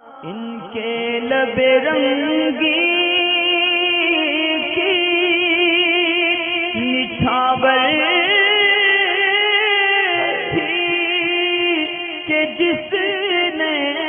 ان کے لب رنگی کی نچھاور تھی کہ جس نے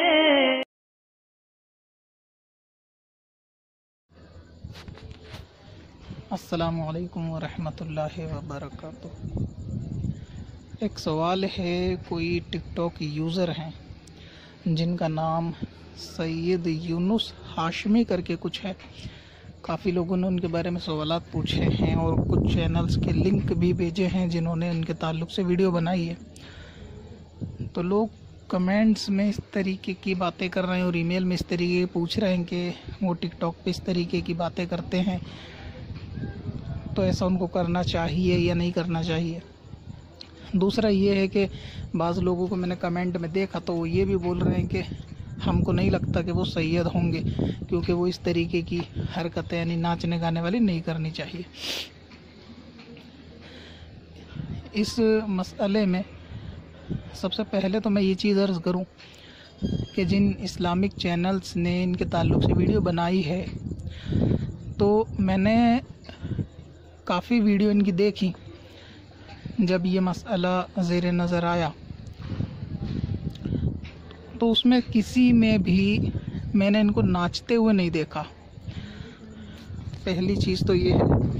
السلام علیکم ورحمۃ اللہ وبرکاتہ۔ ایک سوال ہے، کوئی ٹک ٹاک یوزر ہیں جن کا نام سید یونس ہاشمی کر کے کچھ ہے۔ کافی لوگوں نے ان کے بارے میں سوالات پوچھے ہیں اور کچھ چینلز کے لنک بھی بھیجے ہیں جنہوں نے ان کے تعلق سے ویڈیو بنائی ہے۔ تو لوگ کمنٹس میں اس طریقے کی باتیں کر رہے ہیں اور ای میل میں اس طریقے کے پوچھ رہے ہیں کہ وہ ٹک ٹاک پہ اس طریقے کی باتیں کرتے ہیں، تو ایسا ان کو کرنا چاہیے یا نہیں کرنا چاہیے۔ دوسرا یہ ہے کہ بعض لوگوں کو میں نے کمنٹ میں دیکھا تو وہ یہ بھی بول رہے ہیں کہ ہم کو نہیں لگتا کہ وہ سید ہوں گے، کیونکہ وہ اس طریقے کی حرکتیں یعنی ناچنے گانے والی نہیں کرنی چاہیے۔ اس مسئلے میں سب سے پہلے تو میں یہ چیز عرض کروں کہ جن اسلامک چینلز نے ان کے تعلق سے ویڈیو بنائی ہے، تو میں نے کافی ویڈیو ان کی دیکھی۔ جب یہ مسئلہ زیر نظر آیا تو اس میں کسی میں بھی میں نے ان کو ناچتے ہوئے نہیں دیکھا۔ پہلی چیز تو یہ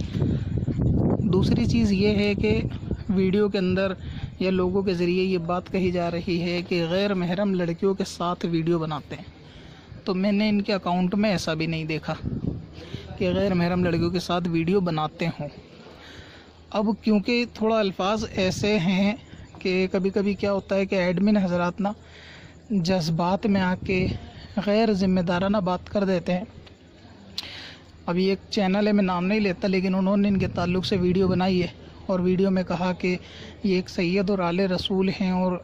ہے۔ دوسری چیز یہ ہے کہ ویڈیو کے اندر یا لوگوں کے ذریعے یہ بات کہی جا رہی ہے کہ غیر محرم لڑکیوں کے ساتھ ویڈیو بناتے ہیں، تو میں نے ان کے اکاؤنٹ میں ایسا بھی نہیں دیکھا کہ غیر محرم لڑکیوں کے ساتھ ویڈیو بناتے ہوں۔ اب کیونکہ تھوڑا الفاظ ایسے ہیں کہ کبھی کبھی کیا ہوتا ہے کہ ایڈمن حضرات نا جذبات میں آ کے غیر ذمہ دارانہ بات کر دیتے ہیں۔ ابھی ایک چینل ہے، میں نام نہیں لیتا، لیکن انہوں نے ان کے تعلق سے ویڈیو بنائی ہے اور ویڈیو میں کہا کہ یہ ایک سید اور آل رسول ہیں اور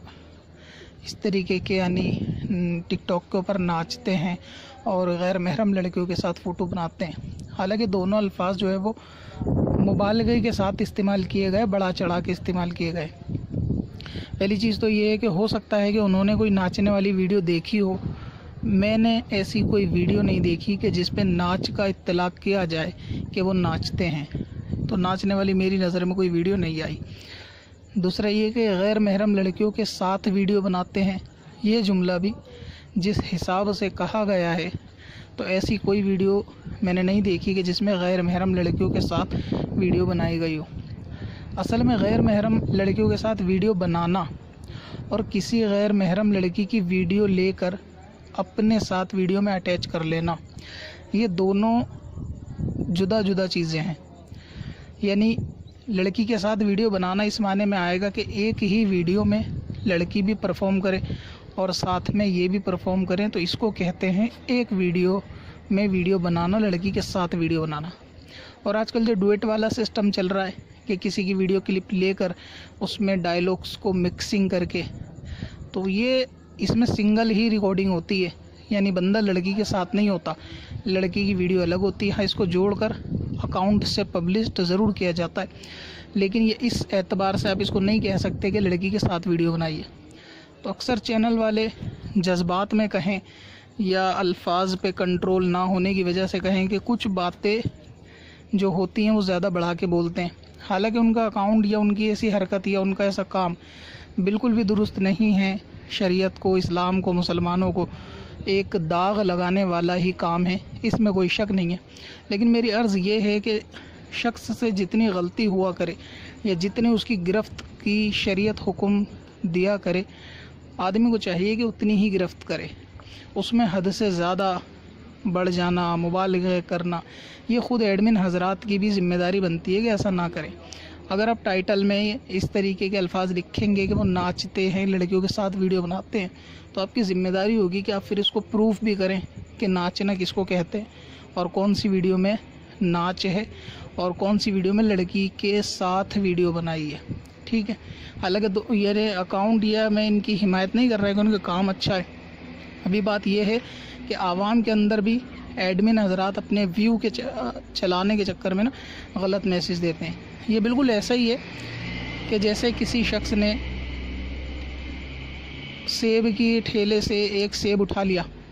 اس طریقے کے یعنی ٹک ٹاک کے اوپر ناچتے ہیں اور غیر محرم لڑکیوں کے ساتھ فوٹو بناتے ہیں۔ حالانکہ دونوں الفاظ جو ہے وہ مبالغے کے ساتھ استعمال کیے گئے، بڑا چڑھا کے استعمال کیے گئے۔ پہلی چیز تو یہ ہے کہ ہو سکتا ہے کہ انہوں نے کوئی ناچنے والی ویڈیو دیکھی ہو۔ میں نے ایسی کوئی ویڈیو نہیں دیکھی کہ جس پہ ناچ کا اطلاق کیا جائے کہ وہ ناچتے ہیں، تو ناچنے والی میری نظر میں کوئی ویڈیو نہیں آئی۔ دوسرا یہ کہ غیر محرم لڑکیوں کے ساتھ ویڈیو بناتے ہیں، یہ جملہ بھی جس حساب سے کہا گیا ہے تو ایسی کوئی ویڈیو میں نے نہیں دیکھی کہ جس میں غیر محرم لڑکیوں کے ساتھ ویڈیو بنائی گئی ہو۔ اصل میں غیر محرم لڑکیوں کے ساتھ ویڈیو بنانا اور کسی غیر محرم لڑکی کی ویڈیو لے کر اپنے ساتھ ویڈیو میں اٹیچ کر لینا، یہ دونوں جدا جدا چیزیں ہیں۔ یعنی لڑکی کے ساتھ ویڈیو بنانا اس معنی میں آئے گا کہ ایک ہی ویڈیو میں لڑکی بھی پرفارم کرے اور ساتھ میں یہ بھی پرفارم کریں، تو اس کو کہتے ہیں ایک ویڈیو میں ویڈیو بنانا، لڑکی کے ساتھ ویڈیو بنانا۔ اور آج کل جو ڈویٹ والا سسٹم چل رہا ہے کہ کسی کی ویڈیو کلپ لے کر اس میں ڈائلاگس کو مکسنگ کر کے، تو یہ اس میں سنگل ہی ریکارڈنگ ہوتی ہے، یعنی بندہ لڑکی کے ساتھ نہیں ہوتا، لڑکی کی ویڈیو الگ ہوتی ہے۔ اس کو جوڑ کر اکاؤنٹ سے پبلشڈ ضرور کیا جاتا ہے، لیکن یہ اس اعتبار سے آپ اس کو نہیں کہہ سکتے کہ لڑکی کے ساتھ ویڈیو بنائی ہے۔ تو اکثر چینل والے جذبات میں کہیں یا الفاظ پہ کنٹرول نہ ہونے کی وجہ سے کہیں کہ کچھ باتیں جو ہوتی ہیں وہ زیادہ بڑھا کے بولتے ہیں، حالانکہ ان کا اکاؤنٹ یا ان کی ایسی حرکت یا ان کا ایسا کام بالکل بھی درست نہیں ہے۔ شریعت کو، اسلام کو، مسلمانوں کو ایک داغ لگانے والا ہی کام ہے، اس میں کوئی شک نہیں ہے۔ لیکن میری عرض یہ ہے کہ شخص سے جتنی غلطی ہوا کرے یا جتنے اس کی گرفت کی شریعت حکم دیا کرے، آدمی کو چاہیے کہ اتنی ہی گرفت کرے۔ اس میں حد سے زیادہ بڑھ جانا، مبالغہ کرنا، یہ خود ایڈمن حضرات کی بھی ذمہ داری بنتی ہے کہ ایسا نہ کریں۔ اگر آپ ٹائٹل میں اس طریقے کے الفاظ لکھیں گے کہ وہ ناچتے ہیں، لڑکیوں کے ساتھ ویڈیو بناتے ہیں، تو آپ کی ذمہ داری ہوگی کہ آپ پھر اس کو پروف بھی کریں کہ ناچنا کس کو کہتے ہیں اور کون سی ویڈیو میں ناچ ہے اور کون سی ویڈیو میں لڑکی کے ساتھ ویڈیو بنائی ہے۔ ٹھیک ہے، حالانکہ یہ اکاؤنٹ یا میں ان کی حمایت نہیں کر رہا کہ ان کا کام اچھا ہے۔ ابھی بات یہ ہے کہ عوام کے اندر بھی ایڈمن حضرات اپنے ویو کے چلانے کے چکر میں نا غلط میسیج دیتے ہیں۔ یہ بالکل ایسا ہی ہے کہ جیسے کسی شخص نے سیب کی ٹھیلے سے ایک سیب اٹھا لیا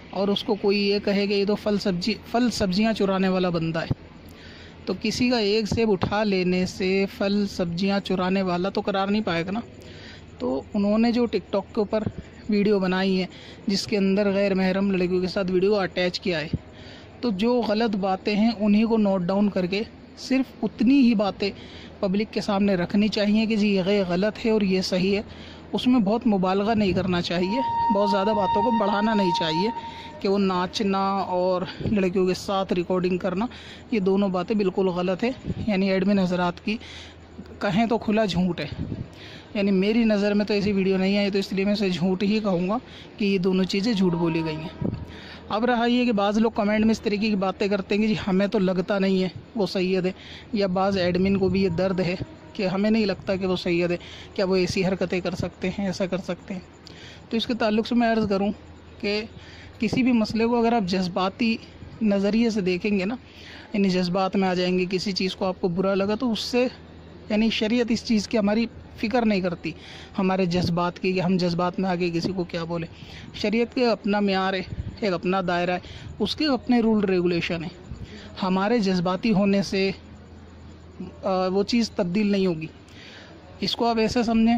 اور اس کو کوئی یہ کہے کہ یہ تو پھل سبزیاں چرانے والا بندہ ہے، تو کسی کا ایک سیب اٹھا لینے سے پھل سبزیاں چرانے والا تو قرار نہیں پائے گا نا۔ تو انہوں نے جو ٹک ٹاک کے اوپر ویڈیو بنائی ہے جس کے اندر غیر محرم لڑکیوں کے ساتھ ویڈیو اٹیچ کیا ہے، تو جو غلط باتیں ہیں انہی کو نوٹ ڈاؤن کر کے صرف اتنی ہی باتیں پبلک کے سامنے رکھنی چاہیے کہ جی یہ غلط ہے اور یہ صحیح ہے، اس میں بہت مبالغہ نہیں کرنا چاہیے، بہت زیادہ باتوں کو بڑھانا نہیں چاہیے کہ وہ ناچنا اور لڑکیوں کے ساتھ ریکارڈنگ کرنا، یہ دونوں باتیں بالکل غلط ہے۔ یعنی ایڈمن حضرات کی کہیں تو کھلا جھوٹ ہے، یعنی میری نظر میں تو ایسی ویڈیو نہیں آئی، تو اس لیے میں اسے جھوٹ ہی کہوں گا کہ یہ دونوں چیزیں جھوٹ بولی گئی ہیں۔ اب رہا یہ کہ بعض لوگ کمنٹ میں اس طریقے کی باتیں کرتے ہیں کہ جی ہمیں تو لگتا نہیں ہے وہ سید ہے، یا بعض ایڈمن کو بھی یہ درد ہے کہ ہمیں نہیں لگتا کہ وہ سید ہے، کیا وہ ایسی حرکتیں کر سکتے ہیں، ایسا کر سکتے ہیں۔ تو اس کے تعلق سے میں عرض کروں کہ کسی بھی مسئلے کو اگر آپ جذباتی نظریے سے دیکھیں گے نا، یعنی جذبات میں آ جائیں گے، کسی چیز کو آپ کو برا لگا تو اس سے یعنی شریعت اس چیز کی ہماری فکر نہیں کرتی، ہمارے جذبات کی کہ ہم جذبات میں آگے کسی کو کیا بولیں۔ شریعت کے اپنا معیار ہے، ایک اپنا دائرہ ہے، اس کے اپنے رول ریگولیشن ہے، ہمارے جذباتی ہونے سے وہ چیز تبدیل نہیں ہوگی۔ اس کو آپ ایسے سمجھیں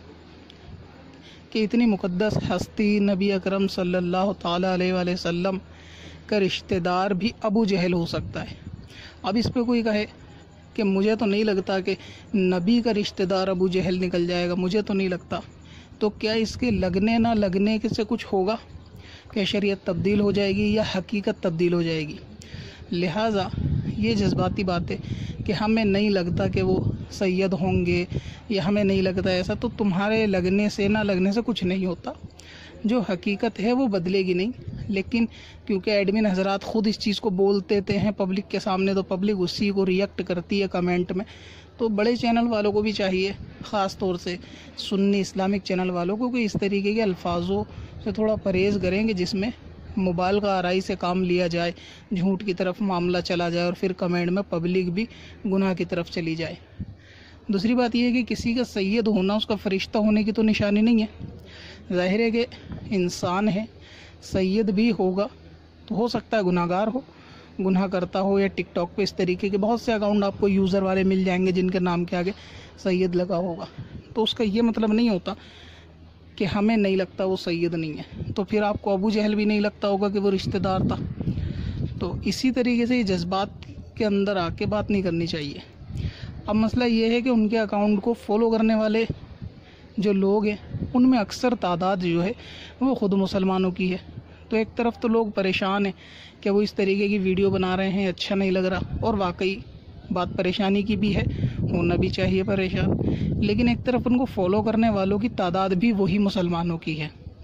کہ اتنی مقدس ہستی نبی اکرم صلی اللہ تعالیٰ علیہ وآلہ وسلم کا رشتہ دار بھی ابو جہل ہو سکتا ہے۔ اب اس پہ کوئی کہے کہ مجھے تو نہیں لگتا کہ نبی کا رشتہ دار ابو جہل نکل جائے گا، مجھے تو نہیں لگتا، تو کیا اس کے لگنے نہ لگنے سے کچھ ہوگا کہ شریعت تبدیل ہو جائے گی یا حقیقت تبدیل ہو جائے گی؟ لہٰذا یہ جذباتی باتیں کہ ہمیں نہیں لگتا کہ وہ سید ہوں گے یا ہمیں نہیں لگتا ایسا، تو تمہارے لگنے سے نہ لگنے سے کچھ نہیں ہوتا، جو حقیقت ہے وہ بدلے گی نہیں۔ لیکن کیونکہ ایڈمن حضرات خود اس چیز کو بولتے ہیں پبلک کے سامنے، تو پبلک اسی کو ریئیکٹ کرتی ہے کمنٹ میں، تو بڑے چینل والوں کو بھی چاہیے، خاص طور سے سنی اسلامک چینل والوں کو، کہ اس طریقے کے الفاظوں سے تھوڑا پرہیز کریں کہ جس میں مبالغہ آرائی سے کام لیا جائے، جھوٹ کی طرف معاملہ چلا جائے اور پھر کمنٹ میں پبلک بھی گناہ کی طرف چلی جائے۔ دوسری بات یہ ہے کہ کسی کا سید ہونا اس کا فرشتہ ہونے کی تو نشانی نہیں ہے، ظاہر ہے کہ انسان ہے، سید بھی ہوگا تو ہو سکتا ہے گناہ گار ہو، گناہ کرتا ہو، یا ٹک ٹاک پہ اس طریقے کے بہت سے اکاؤنٹ آپ کو یوزر والے مل جائیں گے جن کے نام کے آگے سید لگا ہوگا، تو اس کا یہ مطلب نہیں ہوتا کہ ہمیں نہیں لگتا وہ سید نہیں ہے، تو پھر آپ کو ابو جہل بھی نہیں لگتا ہوگا کہ وہ رشتہ دار تھا۔ تو اسی طریقے سے یہ جذبات کے اندر آ کے بات نہیں کرنی چاہیے۔ اب مسئلہ یہ ہے کہ ان کے اکاؤنٹ کو فالو کرنے والے جو لوگ ہیں ان میں اکثر تعداد جو ہے وہ خود مسلمانوں کی ہے، تو ایک طرف تو لوگ پریشان ہیں کہ وہ اس طریقے کی ویڈیو بنا رہے ہیں، اچھا نہیں لگ رہا، اور واقعی بات پریشانی کی بھی ہے، ہونا بھی چاہیے پریشان، لیکن ایک طرف ان کو فالو کرنے والوں کی تعداد بھی وہی مسلمانوں کی ہے،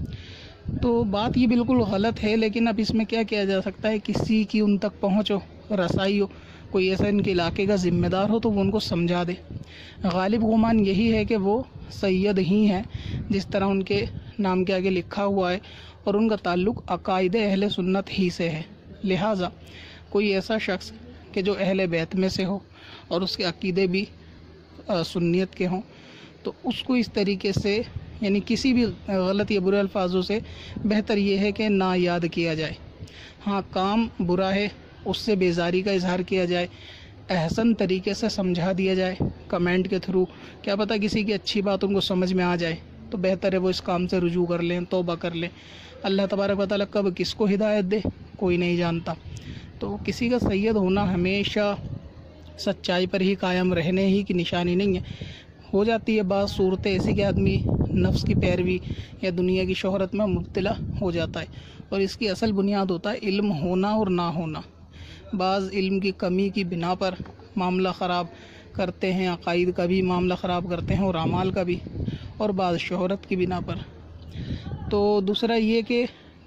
تو بات یہ بالکل غلط ہے۔ لیکن اب اس میں کیا کیا جا سکتا ہے، کسی کی ان تک پہنچ ہو، رسائی ہو، کوئی ایسا ان کے علاقے کا ذمہ دار ہو تو وہ ان کو سمجھا دے۔ غالب گمان یہی ہے کہ وہ سید ہی ہیں جس طرح ان کے نام کے آگے لکھا ہوا ہے، اور ان کا تعلق عقائد اہل سنت ہی سے ہے، لہٰذا کوئی ایسا شخص کہ جو اہل بیت میں سے ہو اور اس کے عقیدے بھی سنیت کے ہوں، تو اس کو اس طریقے سے یعنی کسی بھی غلط یا برے الفاظوں سے بہتر یہ ہے کہ نہ یاد کیا جائے۔ ہاں کام برا ہے، اس سے بیزاری کا اظہار کیا جائے، احسن طریقے سے سمجھا دیا جائے کمنٹ کے تھرو، کیا پتہ کسی کی اچھی بات ان کو سمجھ میں آ جائے، تو بہتر ہے وہ اس کام سے رجوع کر لیں، توبہ کر لیں۔ اللہ تبارک و تعالیٰ کب کس کو ہدایت دے کوئی نہیں جانتا، تو کسی کا سید ہونا ہمیشہ سچائی پر ہی قائم رہنے ہی کی نشانی نہیں ہے۔ ہو جاتی ہے بعض صورتیں ایسی کہ آدمی نفس کی پیروی یا دنیا کی شہرت میں مبتلا ہو جاتا ہے، اور اس کی اصل بنیاد ہوتا ہے علم ہونا اور نہ ہونا۔ بعض علم کی کمی کی بنا پر معاملہ خراب کرتے ہیں، عقائد کا بھی معاملہ خراب کرتے ہیں اور اعمال کا بھی، اور بعض شہرت کی بنا پر۔ تو دوسرا یہ کہ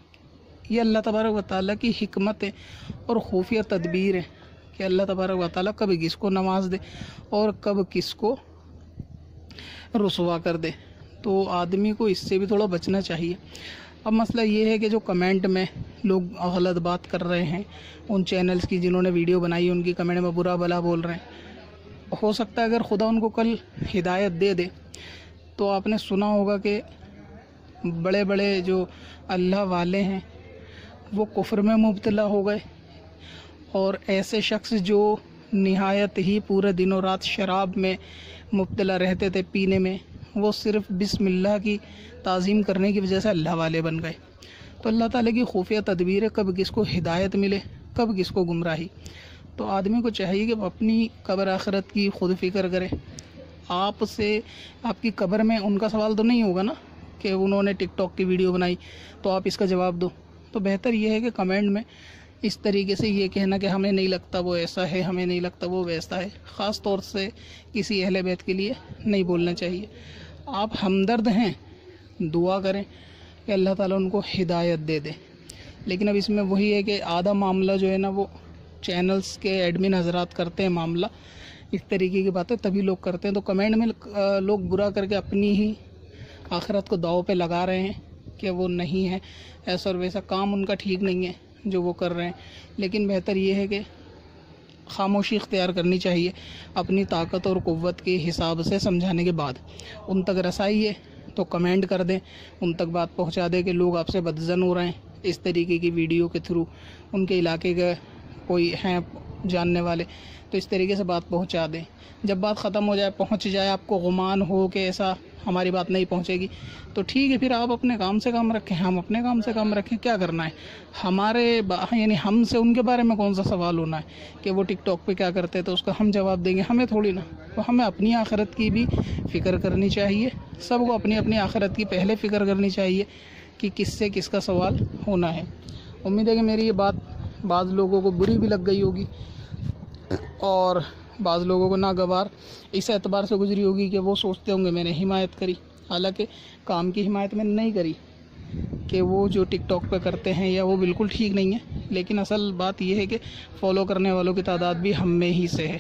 یہ اللہ تبارک و تعالیٰ کی حکمت ہے اور خفیہ تدبیر ہے کہ اللہ تبارک و تعالیٰ کب کس کو نواز دے اور کب کس کو رسوا کر دے، تو آدمی کو اس سے بھی تھوڑا بچنا چاہیے۔ اب مسئلہ یہ ہے کہ جو کمنٹ میں لوگ غلط بات کر رہے ہیں، ان چینلز کی جنہوں نے ویڈیو بنائی ان کی کمنٹ میں برا بھلا بول رہے ہیں، ہو سکتا ہے اگر خدا ان کو کل ہدایت دے دے تو آپ نے سنا ہوگا کہ بڑے بڑے جو اللہ والے ہیں وہ کفر میں مبتلا ہو گئے، اور ایسے شخص جو نہایت ہی پورے دن و رات شراب میں مبتلا رہتے تھے، پینے میں، وہ صرف بسم اللہ کی تعظیم کرنے کی وجہ سے اللہ والے بن گئے۔ تو اللہ تعالیٰ کی خفیہ تدبیر ہے، کب کس کو ہدایت ملے، کب کس کو گمراہی۔ تو آدمی کو چاہیے کہ وہ اپنی قبر آخرت کی خود فکر کرے۔ آپ سے آپ کی قبر میں ان کا سوال تو نہیں ہوگا نا کہ انہوں نے ٹک ٹاک کی ویڈیو بنائی تو آپ اس کا جواب دو۔ تو بہتر یہ ہے کہ کمنٹ میں اس طریقے سے یہ کہنا کہ ہمیں نہیں لگتا وہ ایسا ہے، ہمیں نہیں لگتا وہ ویسا ہے، خاص طور سے کسی اہل بیت کے لیے نہیں بولنا چاہیے۔ آپ ہمدرد ہیں، دعا کریں کہ اللہ تعالیٰ ان کو ہدایت دے دے۔ لیکن اب اس میں وہی ہے کہ آدھا معاملہ جو ہے نا وہ چینلز کے ایڈمن حضرات کرتے ہیں، معاملہ اس طریقے کی باتیں تبھی لوگ کرتے ہیں۔ تو کمنٹ میں لوگ برا کر کے اپنی ہی آخرت کو داؤ پہ لگا رہے ہیں کہ وہ نہیں ہے ایسا اور ویسا، کام ان کا ٹھیک نہیں ہے جو وہ کر رہے ہیں۔ لیکن بہتر یہ ہے کہ خاموشی اختیار کرنی چاہیے اپنی طاقت اور قوت کے حساب سے، سمجھانے کے بعد۔ ان تک رسائی ہے تو کمنٹ کر دیں، ان تک بات پہنچا دیں کہ لوگ آپ سے بدظن ہو رہے ہیں اس طریقے کی ویڈیو کے تھرو، ان کے علاقے کا کوئی ہیں جاننے والے تو اس طریقے سے بات پہنچا دیں۔ جب بات ختم ہو جائے، پہنچ جائے، آپ کو گمان ہو کہ ایسا ہماری بات نہیں پہنچے گی تو ٹھیک ہے، پھر آپ اپنے کام سے کام رکھیں، ہم اپنے کام سے کام رکھیں، کیا کرنا ہے ہمارے یعنی ہم سے ان کے بارے میں کون سا سوال ہونا ہے کہ وہ ٹک ٹاک پہ کیا کرتے تو اس کا ہم جواب دیں گے، ہمیں تھوڑی نا۔ تو ہمیں اپنی آخرت کی بھی فکر کرنی چاہیے، سب کو اپنی اپنی آخرت کی پہلے فکر کرنی چاہیے کہ کس سے کس کا سوال ہونا ہے۔ امید ہے کہ میری یہ بات بعض لوگوں کو بری بھی لگ گئی ہوگی اور بعض لوگوں کو ناگوار اس اعتبار سے گزری ہوگی کہ وہ سوچتے ہوں گے میں نے حمایت کری، حالانکہ کام کی حمایت میں نے نہیں کری کہ وہ جو ٹک ٹاک پہ کرتے ہیں یا وہ بالکل ٹھیک نہیں ہے۔ لیکن اصل بات یہ ہے کہ فالو کرنے والوں کی تعداد بھی ہم میں ہی سے ہے۔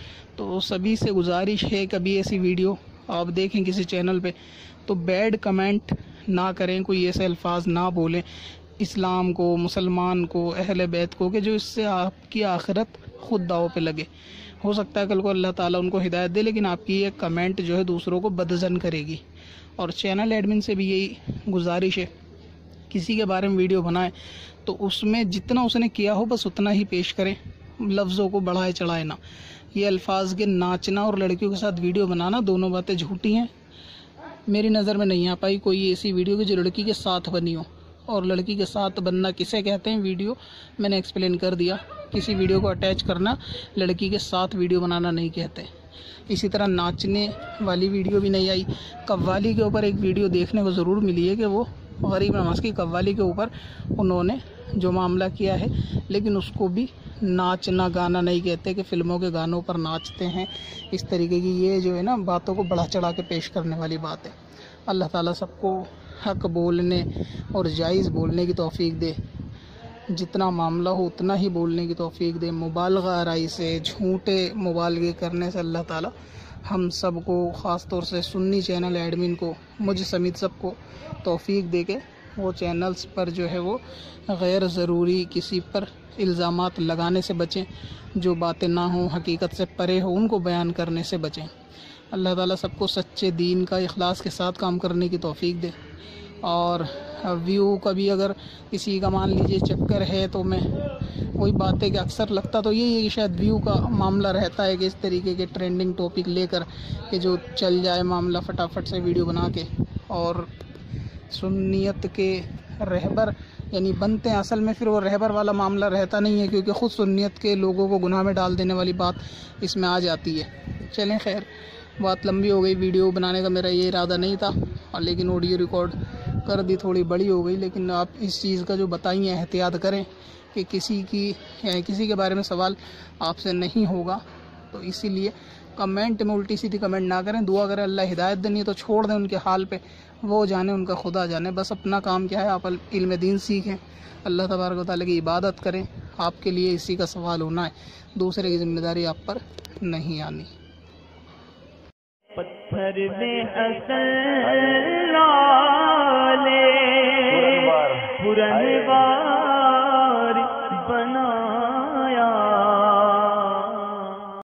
تو سبھی سے گزارش ہے، کبھی ایسی ویڈیو آپ دیکھیں کسی چینل پہ تو بیڈ کمنٹ نہ کریں، کوئی ایسے الفاظ نہ بولیں اسلام کو، مسلمان کو، اہل بیت کو، کہ جو اس سے آپ کی آخرت خود داؤ پہ لگے۔ ہو سکتا ہے کل کو اللہ تعالیٰ ان کو ہدایت دے، لیکن آپ کی یہ کمنٹ جو ہے دوسروں کو بدظن کرے گی۔ اور چینل ایڈمن سے بھی یہی گزارش ہے، کسی کے بارے میں ویڈیو بنائیں تو اس میں جتنا اس نے کیا ہو بس اتنا ہی پیش کریں، لفظوں کو بڑھائے چڑھائے نہ۔ یہ الفاظ کے ناچنا اور لڑکیوں کے ساتھ ویڈیو بنانا دونوں باتیں جھوٹی ہیں، میری نظر میں نہیں آ پائی کوئی ایسی ویڈیو کہ جو لڑکی کے ساتھ بنی ہو۔ اور لڑکی کے ساتھ بننا کسے کہتے ہیں ویڈیو میں نے ایکسپلین کر دیا، کسی ویڈیو کو اٹیچ کرنا لڑکی کے ساتھ ویڈیو بنانا نہیں کہتے۔ اسی طرح ناچنے والی ویڈیو بھی نہیں آئی۔ قوالی کے اوپر ایک ویڈیو دیکھنے کو ضرور ملی ہے کہ وہ غریب نواز کی قوالی کے اوپر انہوں نے جو معاملہ کیا ہے، لیکن اس کو بھی ناچنا گانا نہیں کہتے کہ فلموں کے گانوں پر ناچتے ہیں اس طریقے کی۔ یہ جو ہے نا باتوں کو بڑھا چڑھا کے پیش کرنے والی بات ہے۔ اللہ تعالیٰ سب کو حق بولنے اور جائز بولنے کی توفیق دے، جتنا معاملہ ہو اتنا ہی بولنے کی توفیق دے۔ مبالغہ آرائی سے، جھوٹے مبالغے کرنے سے اللہ تعالیٰ ہم سب کو، خاص طور سے سنی چینل ایڈمن کو، مجھ سمیت سب کو توفیق دے کے وہ چینلز پر جو ہے وہ غیر ضروری کسی پر الزامات لگانے سے بچیں، جو باتیں نہ ہوں، حقیقت سے پرے ہوں، ان کو بیان کرنے سے بچیں۔ اللہ تعالیٰ سب کو سچے دین کا اخلاص کے ساتھ کام کرنے کی توفیق دے۔ اور ویو کا بھی اگر کسی کا مان لیجئے چکر ہے تو میں وہی بات ہے کہ اکثر لگتا تو یہی ہے کہ شاید ویو کا معاملہ رہتا ہے کہ اس طریقے کے ٹرینڈنگ ٹاپک لے کر کہ جو چل جائے معاملہ فٹافٹ سے ویڈیو بنا کے، اور سنیت کے رہبر یعنی بنتے ہیں، اصل میں پھر وہ رہبر والا معاملہ رہتا نہیں ہے، کیونکہ خود سنیت کے لوگوں کو گناہ میں ڈال دینے والی بات اس میں آ جاتی ہے۔ چلیں خیر، بات لمبی ہو گئی، ویڈیو بنانے کا میرا یہ ارادہ نہیں تھا، لیکن آڈیو ریکارڈ کر دی، تھوڑی بڑی ہو گئی۔ لیکن آپ اس چیز کا جو بتائیں احتیاط کریں کہ کسی کے بارے میں سوال آپ سے نہیں ہوگا، تو اسی لیے کمنٹ میں الٹی سیدھی کمنٹ نہ کریں، دعا کریں اللہ ہدایت دینی تو چھوڑ دیں ان کے حال پہ، وہ جانے ان کا خدا جانے۔ بس اپنا کام کیا ہے، آپ علم دین سیکھیں، اللہ تبارک و تعالیٰ کی عبادت کریں، آپ کے لیے اسی کا سوال ہونا ہے، دوسرے کی ذمہ داری آپ پر نہیں آنی۔ پتھر میں اصل لالے پرن